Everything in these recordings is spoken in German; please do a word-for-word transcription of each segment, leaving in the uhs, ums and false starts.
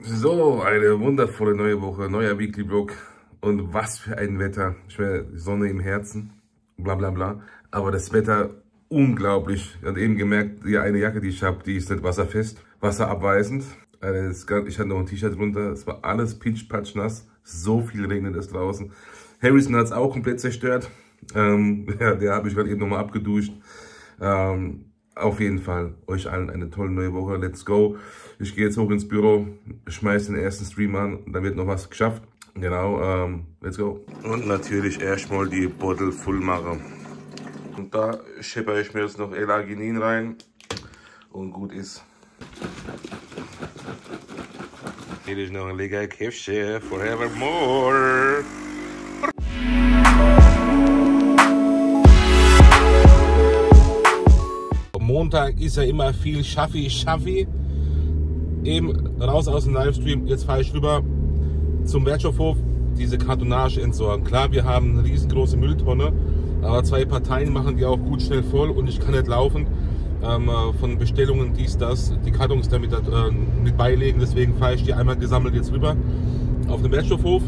So, eine wundervolle neue Woche, neuer Weekly Vlog und was für ein Wetter. Ich meine, Sonne im Herzen, bla bla bla. Aber das Wetter unglaublich. Ich habe eben gemerkt, die eine Jacke, die ich habe, die ist nicht wasserfest, wasserabweisend. Also ich hatte noch ein T-Shirt drunter, es war alles pitsch-patsch nass. So viel regnet es draußen. Harrison hat es auch komplett zerstört. Ähm, ja, der habe ich gerade eben nochmal abgeduscht. Ähm, Auf jeden Fall, euch allen eine tolle neue Woche. Let's go. Ich gehe jetzt hoch ins Büro, schmeiße den ersten Stream an und dann wird noch was geschafft. Genau, ähm, let's go. Und natürlich erstmal die Bottle voll machen. Und da schepper ich mir jetzt noch L-Arginin rein und gut ist. Hier ist noch ein lecker Käffchen, forevermore. Montag ist ja immer viel Schaffi, Schaffi. Eben raus aus dem Livestream, jetzt fahre ich rüber zum Wertstoffhof, diese Kartonage entsorgen. Klar, wir haben eine riesengroße Mülltonne, aber zwei Parteien machen die auch gut schnell voll und ich kann nicht laufen. Ähm, von Bestellungen dies, das, die Kartons damit äh, mit beilegen, deswegen fahre ich die einmal gesammelt jetzt rüber auf den Wertstoffhof.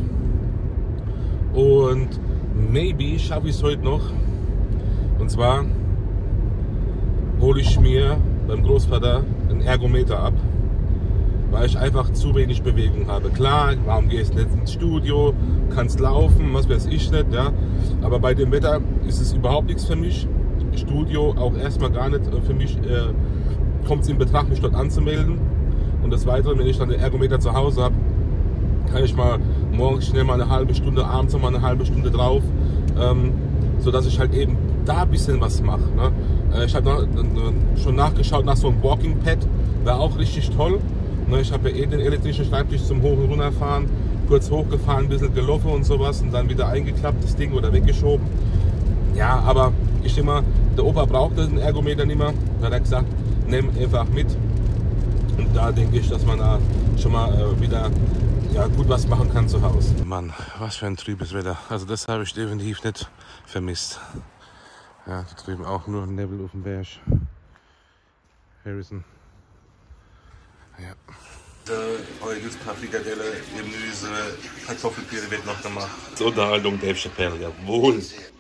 Und maybe schaffe ich es heute noch. Und zwar hole ich mir beim Großvater einen Ergometer ab, weil ich einfach zu wenig Bewegung habe. Klar, warum gehst du nicht ins Studio, kannst laufen, was weiß ich nicht, ja. Aber bei dem Wetter ist es überhaupt nichts für mich. Studio auch erstmal gar nicht für mich, äh, kommt es in Betracht, mich dort anzumelden. Und des Weiteren, wenn ich dann den Ergometer zu Hause habe, kann ich mal morgens schnell mal eine halbe Stunde, abends noch mal eine halbe Stunde drauf, ähm, sodass ich halt eben da ein bisschen was mache. Ne? Ich habe schon nachgeschaut nach so einem Walking Pad, wäre auch richtig toll. Ne? Ich habe ja eh den elektrischen Schreibtisch zum Hoch- und Runterfahren, kurz hochgefahren, ein bisschen gelaufen und sowas und dann wieder eingeklappt, das Ding oder weggeschoben. Ja, aber ich denke mal, der Opa braucht den Ergometer nicht mehr. Da hat er gesagt, nimm einfach mit. Und da denke ich, dass man da schon mal äh, wieder ja, gut was machen kann zu Hause. Mann, was für ein trübes Wetter. Also das habe ich definitiv nicht vermisst. Ja, da drüben auch nur ein Nebel auf dem Berg. Harrison. Ja. Heute gibt es Paprikadelle, Gemüse, Kartoffelpüree wird noch gemacht. Zur Unterhaltung Dave Chappelle, jawohl.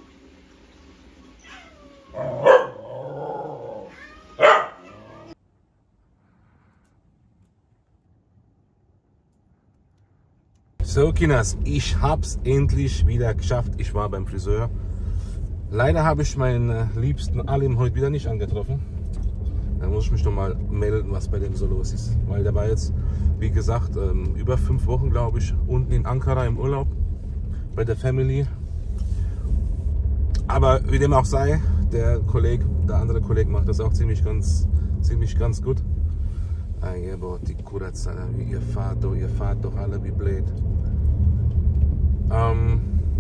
So, Kinders, ich hab's endlich wieder geschafft. Ich war beim Friseur. Leider habe ich meinen liebsten Alim heute wieder nicht angetroffen. Dann muss ich mich noch mal melden, was bei dem so los ist. Weil der war jetzt, wie gesagt, über fünf Wochen, glaube ich, unten in Ankara im Urlaub bei der Family. Aber wie dem auch sei, der Kollege, der andere Kollege macht das auch ziemlich ganz, ziemlich ganz gut. Die Kurazana, ihr fahrt doch, ihr fahrt doch alle wie blöd. Ähm,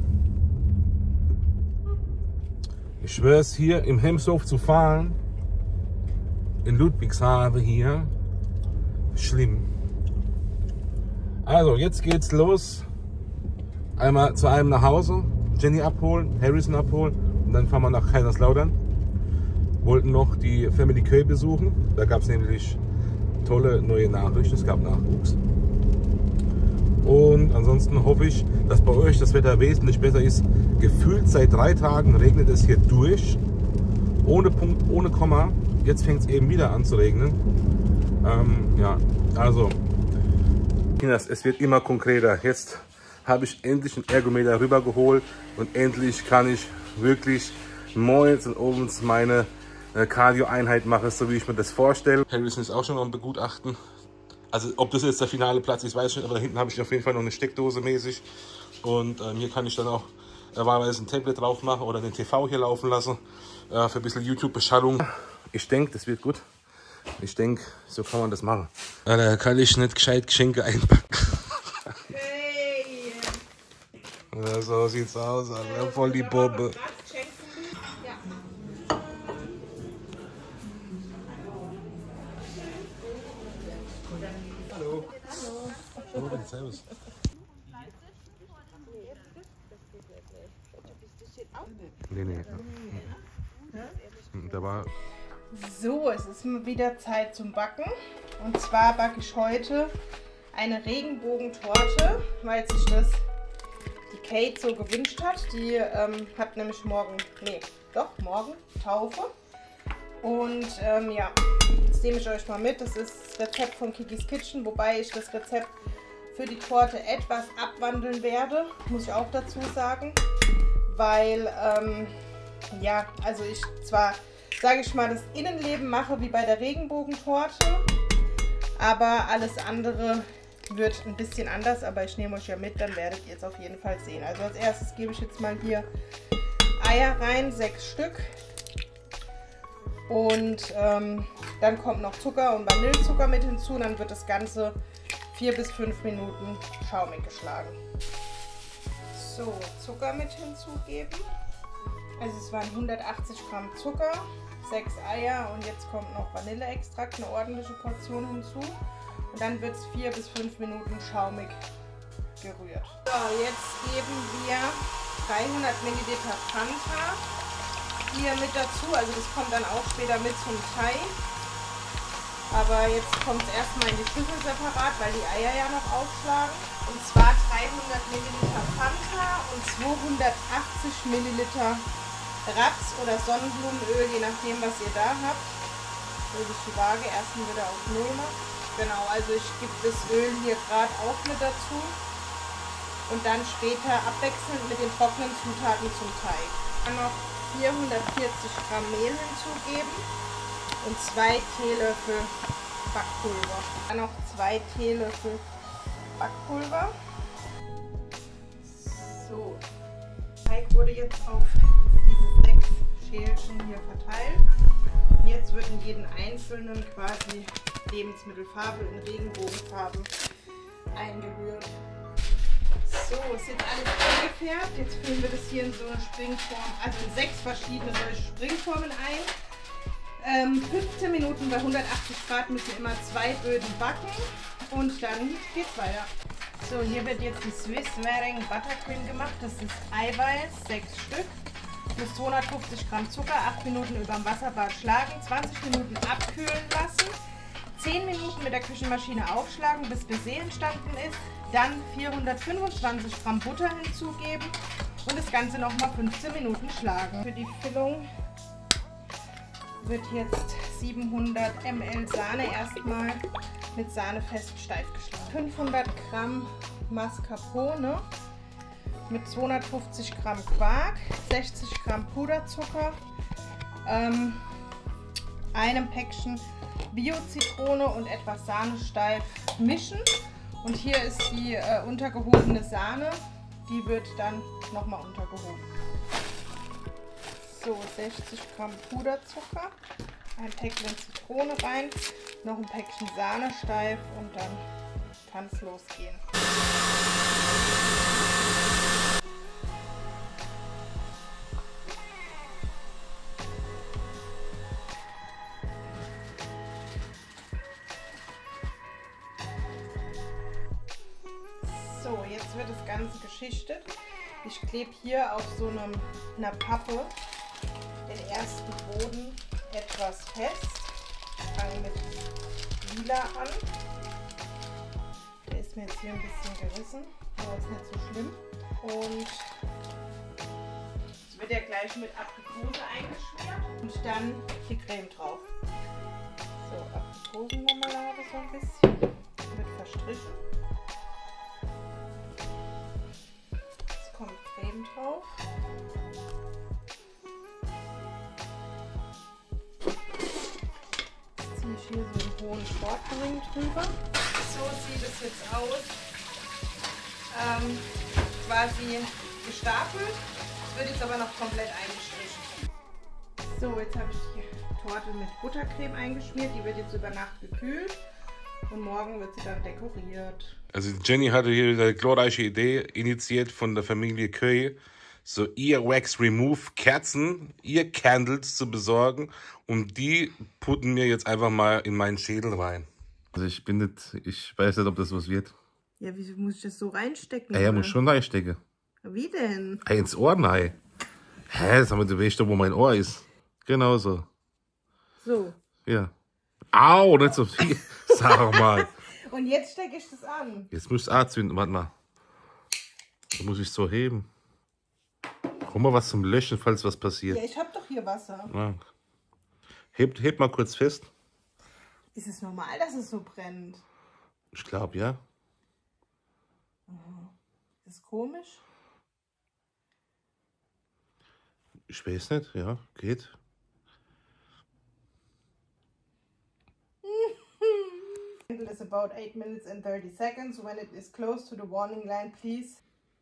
ich schwöre es, hier im Hemshof zu fahren, in Ludwigshafen hier, schlimm. Also, jetzt geht's los. Einmal zu einem nach Hause, Jenny abholen, Harrison abholen und dann fahren wir nach Kaiserslautern. Wollten noch die Family Köy besuchen, da gab es nämlich tolle neue Nachrichten, es gab Nachwuchs. Und ansonsten hoffe ich, dass bei euch das Wetter wesentlich besser ist. Gefühlt seit drei Tagen regnet es hier durch, ohne Punkt, ohne Komma. Jetzt fängt es eben wieder an zu regnen. Ähm, ja, also, Kinders, es wird immer konkreter. Jetzt habe ich endlich einen Ergometer rübergeholt und endlich kann ich wirklich morgens und abends meine Cardio-Einheit mache, so wie ich mir das vorstelle. Harrison ist auch schon am Begutachten. Also ob das jetzt der finale Platz ist, weiß ich nicht, aber da hinten habe ich auf jeden Fall noch eine Steckdose mäßig. Und ähm, hier kann ich dann auch äh, wahlweise ein Tablet drauf machen oder den T V hier laufen lassen. Äh, für ein bisschen YouTube-Beschallung. Ich denke, das wird gut. Ich denke, so kann man das machen. Ja, da kann ich nicht gescheit Geschenke einpacken. Hey! Ja, so sieht's aus, Alter. Voll die Bombe. Hallo. Hallo. Hallo. Servus. Nee, nee. Da war... So, es ist wieder Zeit zum Backen. Und zwar backe ich heute eine Regenbogentorte, weil sich das die Kate so gewünscht hat. Die ähm, hat nämlich morgen, nee, doch, morgen Taufe. Und ähm, ja, das nehme ich euch mal mit. Das ist das Rezept von Kikis Kitchen, wobei ich das Rezept für die Torte etwas abwandeln werde, muss ich auch dazu sagen. Weil, ähm, ja, also ich zwar, sage ich mal, das Innenleben mache wie bei der Regenbogentorte, aber alles andere wird ein bisschen anders, aber ich nehme euch ja mit, dann werdet ihr es auf jeden Fall sehen. Also als erstes gebe ich jetzt mal hier Eier rein, sechs Stück. Und ähm, dann kommt noch Zucker und Vanillezucker mit hinzu. Dann wird das Ganze vier bis fünf Minuten schaumig geschlagen. So, Zucker mit hinzugeben. Also es waren hundertachtzig Gramm Zucker, sechs Eier und jetzt kommt noch Vanilleextrakt, eine ordentliche Portion hinzu. Und dann wird es vier bis fünf Minuten schaumig gerührt. So, jetzt geben wir dreihundert Milliliter Fanta hier mit dazu. Also das kommt dann auch später mit zum Thai. Aber jetzt kommt es erstmal in die Schüssel separat, weil die Eier ja noch aufschlagen. Und zwar dreihundert Milliliter Fanta und zweihundertachtzig Milliliter Raps- oder Sonnenblumenöl, je nachdem, was ihr da habt. Würde ich die Waage erstmal wieder auf null machen. Genau, also ich gebe das Öl hier gerade auch mit dazu. Und dann später abwechselnd mit den trockenen Zutaten zum Teig. Dann noch vierhundertvierzig Gramm Mehl hinzugeben und zwei Teelöffel Backpulver. Dann noch zwei Teelöffel Backpulver. So, der Teig wurde jetzt auf diese sechs Schälchen hier verteilt. Und jetzt wird in jeden einzelnen quasi Lebensmittelfarbe in Regenbogenfarben eingerührt. So, ist jetzt alles eingefärbt. Jetzt füllen wir das hier in so eine Springform, also in sechs verschiedene solche Springformen ein. Ähm, fünfzehn Minuten bei hundertachtzig Grad müssen immer zwei Böden backen und dann geht's weiter. So, hier wird jetzt die Swiss Meringue Buttercream gemacht. Das ist Eiweiß, sechs Stück, plus zweihundertfünfzig Gramm Zucker, acht Minuten über dem Wasserbad schlagen, zwanzig Minuten abkühlen lassen, zehn Minuten mit der Küchenmaschine aufschlagen, bis Baiser entstanden ist. Dann vierhundertfünfundzwanzig Gramm Butter hinzugeben und das Ganze nochmal fünfzehn Minuten schlagen. Für die Füllung wird jetzt siebenhundert Milliliter Sahne erstmal mit Sahne fest steif geschlagen. fünfhundert Gramm Mascarpone mit zweihundertfünfzig Gramm Quark, sechzig Gramm Puderzucker, ähm, einem Päckchen Bio-Zitrone und etwas Sahne steif mischen. Und hier ist die äh, untergehobene Sahne, die wird dann nochmal untergehoben. So, sechzig Gramm Puderzucker, ein Päckchen Zitrone rein, noch ein Päckchen Sahne steif und dann kann es losgehen. So, jetzt wird das Ganze geschichtet. Ich klebe hier auf so einem, einer Pappe den ersten Boden etwas fest. Ich fange mit lila an. Der ist mir jetzt hier ein bisschen gerissen, aber ist nicht so schlimm. Und es wird ja gleich mit Aprikose eingeschmiert und dann die Creme drauf. So, Aprikosenmarmelade so ein bisschen, wird verstrichen. Kommt Creme drauf. Jetzt ziehe ich hier so einen hohen Sportring drüber. So sieht es jetzt aus. Ähm, quasi gestapelt. Es wird jetzt aber noch komplett eingestrichen. So, jetzt habe ich die Torte mit Buttercreme eingeschmiert. Die wird jetzt über Nacht gekühlt. Und morgen wird sie dann dekoriert. Also Jenny hatte hier eine glorreiche Idee, initiiert von der Familie Köy, so Earwax Remove Kerzen, Ear Candles zu besorgen. Und die putten mir jetzt einfach mal in meinen Schädel rein. Also ich bin nicht, ich weiß nicht, ob das was wird. Ja, wieso muss ich das so reinstecken? Ja, ja, muss schon reinstecken. Wie denn? Hey, ins Ohr rein. Hä, sag mal, du weißt doch, wo mein Ohr ist. Genau so. So. Ja. Au, nicht so viel. Sag mal. Und jetzt stecke ich das an. Jetzt muss ich es anzünden. Warte mal. Da muss ich es so heben. Hol mal was zum Löschen, falls was passiert. Ja, ich habe doch hier Wasser. Ja. Heb, heb mal kurz fest. Ist es normal, dass es so brennt? Ich glaube, ja. Das ist komisch. Ich weiß nicht, ja, geht. It is about eight minutes and thirty seconds. When it is close to the warning line, please.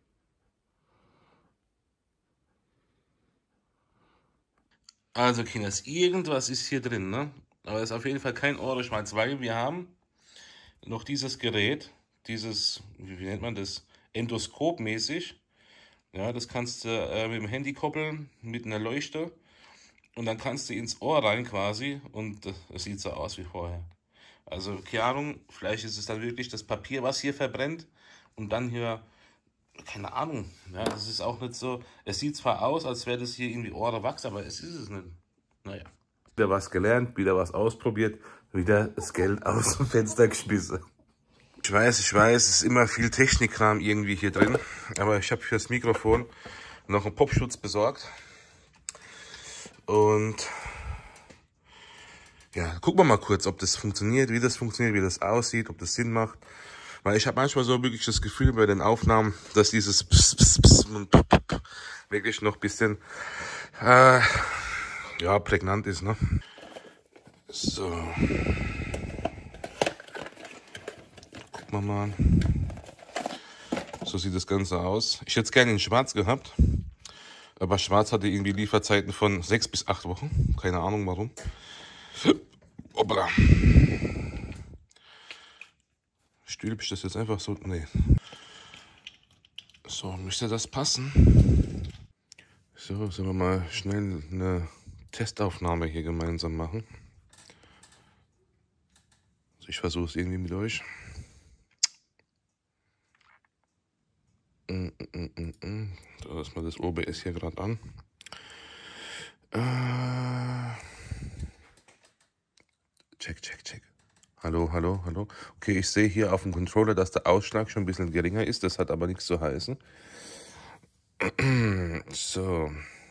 Also, Kinders, irgendwas ist hier drin, ne? Aber es ist auf jeden Fall kein Ohrenschmalz, weil wir haben noch dieses Gerät, dieses, wie, wie nennt man das, Endoskop mäßig. Ja, das kannst du äh, mit dem Handy koppeln, mit einer Leuchte. Und dann kannst du ins Ohr rein quasi und es äh, sieht so aus wie vorher. Also, keine Ahnung, vielleicht ist es dann wirklich das Papier, was hier verbrennt. Und dann hier, keine Ahnung, ja, das ist auch nicht so, es sieht zwar aus, als wäre das hier irgendwie Ohrewachs, aber es ist es nicht. Naja. Wieder was gelernt, wieder was ausprobiert, wieder das Geld aus dem Fenster geschmissen. Ich weiß, ich weiß, es ist immer viel Technikkram irgendwie hier drin, aber ich habe für das Mikrofon noch einen Popschutz besorgt. Und ja, gucken wir mal kurz, ob das funktioniert, wie das funktioniert, wie das aussieht, ob das Sinn macht. Weil ich habe manchmal so wirklich das Gefühl bei den Aufnahmen, dass dieses Pss, Pss, Pss und Pup, Pup wirklich noch ein bisschen äh, ja, prägnant ist, ne? So. Gucken wir mal. So sieht das Ganze aus. Ich hätte es gerne in Schwarz gehabt. Aber Schwarz hatte irgendwie Lieferzeiten von sechs bis acht Wochen. Keine Ahnung warum. Hoppla. Stülp ich das jetzt einfach so? Nee. So, müsste das passen? So, sollen wir mal schnell eine Testaufnahme hier gemeinsam machen. Also ich versuche es irgendwie mit euch. Mm, mm, mm, mm. Da ist mal das O B S hier gerade an. Äh, check, check, check. Hallo, hallo, hallo. Okay, ich sehe hier auf dem Controller, dass der Ausschlag schon ein bisschen geringer ist. Das hat aber nichts zu heißen. So.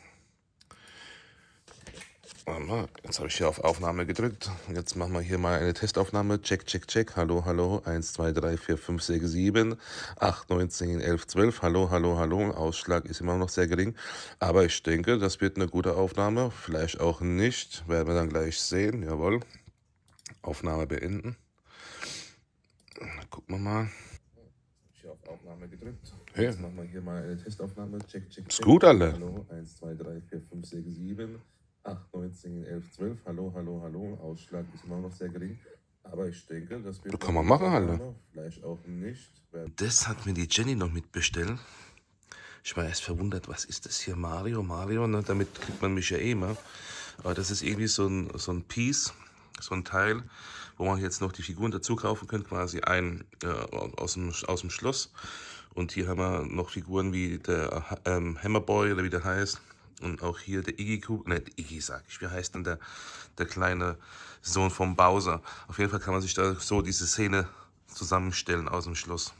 Jetzt habe ich hier auf Aufnahme gedrückt. Jetzt machen wir hier mal eine Testaufnahme. Check, check, check. Hallo, hallo. eins, zwei, drei, vier, fünf, sechs, sieben, acht, neun, zehn, elf, zwölf. Hallo, hallo, hallo. Ausschlag ist immer noch sehr gering. Aber ich denke, das wird eine gute Aufnahme. Vielleicht auch nicht. Werden wir dann gleich sehen. Jawohl. Aufnahme beenden. Gucken wir mal. Ich habe auf Aufnahme gedrückt. Hey. Jetzt machen wir hier mal eine Testaufnahme. Check, check, check. Ist gut, alle. Hallo, eins, zwei, drei, vier, fünf, sechs, sieben, acht, neun, zehn, elf, zwölf. Hallo, hallo, hallo. Ausschlag ist immer noch sehr gering. Aber ich denke, das wird... Das kann man machen, alle. Vielleicht auch nicht. Das hat mir die Jenny noch mitbestellt. Ich war erst verwundert, was ist das hier? Mario, Mario, ne? Damit kriegt man mich ja eh mal. Aber das ist irgendwie so ein, so ein Piece. So ein Teil, wo man jetzt noch die Figuren dazu kaufen könnte, quasi ein äh, aus, dem, aus dem Schloss. Und hier haben wir noch Figuren wie der ähm, Hammerboy oder wie der heißt. Und auch hier der Iggy Kugel, ne, Iggy sag ich, wie heißt denn der, der kleine Sohn vom Bowser. Auf jeden Fall kann man sich da so diese Szene zusammenstellen aus dem Schloss.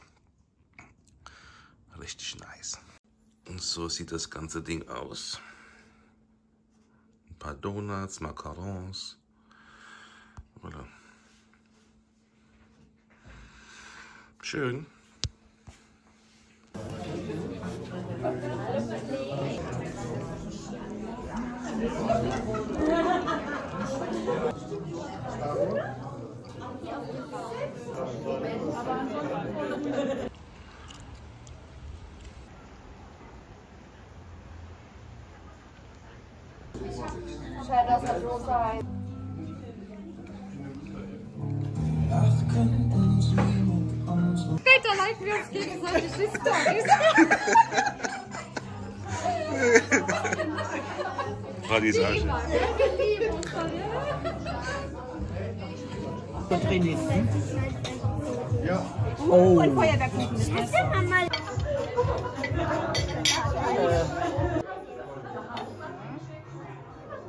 Richtig nice. Und so sieht das ganze Ding aus. Ein paar Donuts, Macarons. Voilà. Schön. Schade, dass das so sein. Später liken wir uns gegenseitig die Storys. Radis Arsch. Und Renisten. Ja. Oh. Und Feuerwerkkuchen. Das heißt ja mal.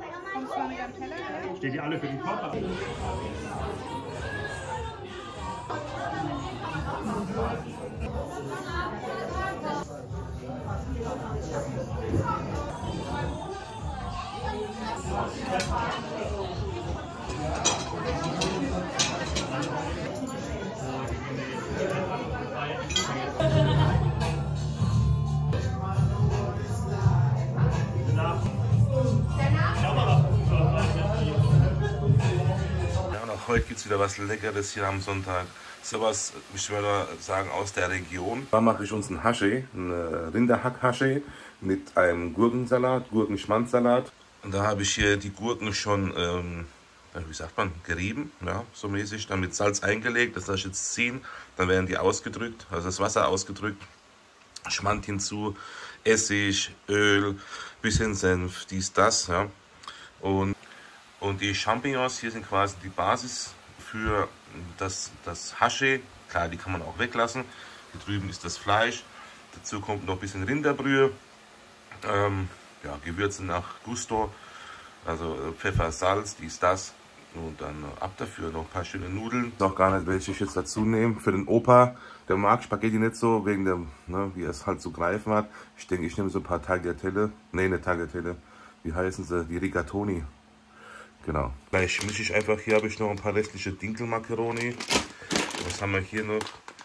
Steht ihr alle für den Kocher? Heute gibt es wieder was Leckeres hier am Sonntag. Sowas, ich würde sagen, aus der Region. Da mache ich uns ein Haschee, ein Rinderhack-Haschee mit einem Gurkensalat, Gurkenschmanzsalat. Und da habe ich hier die Gurken schon, ähm, wie sagt man, gerieben, ja, so mäßig, dann mit Salz eingelegt. Das lasse ich jetzt ziehen, dann werden die ausgedrückt, also das Wasser ausgedrückt. Schmand hinzu, Essig, Öl, bisschen Senf, dies, das, ja. Und Und die Champignons hier sind quasi die Basis für das, das Haschee. Klar, die kann man auch weglassen. Hier drüben ist das Fleisch. Dazu kommt noch ein bisschen Rinderbrühe. Ähm, ja, Gewürze nach Gusto. Also Pfeffer, Salz, dies, das. Und dann ab dafür noch ein paar schöne Nudeln. Ich weiß auch gar nicht, welche ich jetzt dazu nehme. Für den Opa, der mag Spaghetti nicht so, wegen dem, ne, wie er es halt so greifen hat. Ich denke, ich nehme so ein paar Tagliatelle. Ne, eine Tagliatelle. Wie heißen sie? Die Rigatoni. Genau. Gleich mische ich einfach, hier habe ich noch ein paar restliche Dinkelmakaroni. Was haben wir hier noch?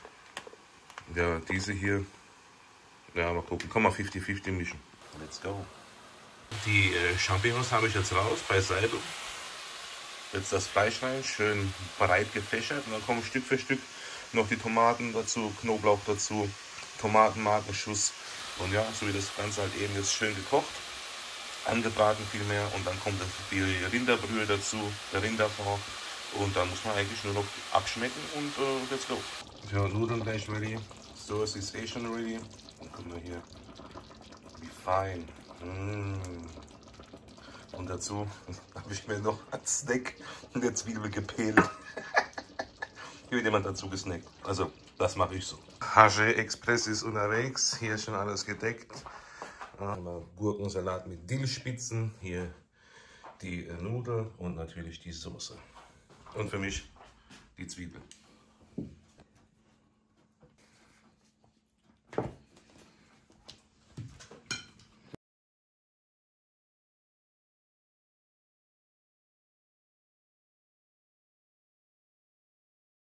Ja, diese hier. Ja, mal gucken. Kann man fünfzig fünfzig mischen. Let's go. Die äh, Champignons habe ich jetzt raus, beiseite. Jetzt das Fleisch rein, schön breit gefächert. Und dann kommen Stück für Stück noch die Tomaten dazu, Knoblauch dazu, Tomatenmarkenschuss. Und ja, so wie das Ganze halt eben jetzt schön gekocht. Angebraten vielmehr, und dann kommt die Rinderbrühe dazu, der Rinderfond, und dann muss man eigentlich nur noch abschmecken und uh, let's go. Ja, Nudeln gleich ready, Sauce ist eh schon ready. Und guck mal hier, wie fein. Mm. Und dazu habe ich mir noch als Snack eine Zwiebel gepält. Hier wird jemand dazu gesnackt, also das mache ich so. Haschee Express ist unterwegs, hier ist schon alles gedeckt. Gurkensalat mit Dillspitzen, hier die Nudeln und natürlich die Soße. Und für mich die Zwiebeln.